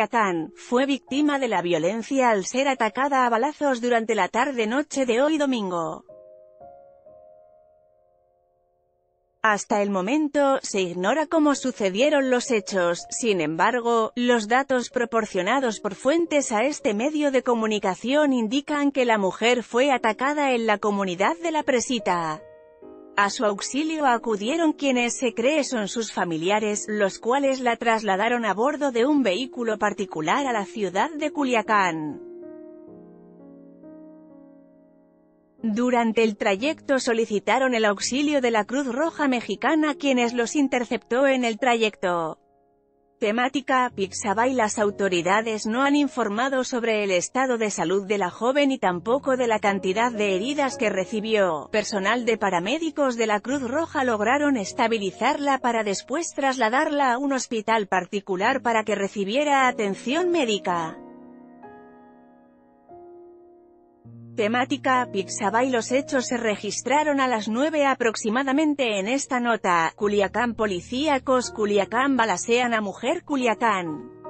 Culiacán, fue víctima de la violencia al ser atacada a balazos durante la tarde-noche de hoy domingo. Hasta el momento, se ignora cómo sucedieron los hechos. Sin embargo, los datos proporcionados por fuentes a este medio de comunicación indican que la mujer fue atacada en la comunidad de La Presita. A su auxilio acudieron quienes se cree son sus familiares, los cuales la trasladaron a bordo de un vehículo particular a la ciudad de Culiacán. Durante el trayecto solicitaron el auxilio de la Cruz Roja Mexicana, quienes los interceptó en el trayecto. Temática: Pixabay. Las autoridades no han informado sobre el estado de salud de la joven y tampoco de la cantidad de heridas que recibió. Personal de paramédicos de la Cruz Roja lograron estabilizarla para después trasladarla a un hospital particular para que recibiera atención médica. Temática: Pixabay. Los hechos se registraron a las 9 aproximadamente en esta nota. Culiacán. Policíacos Culiacán balacean a mujer. Culiacán.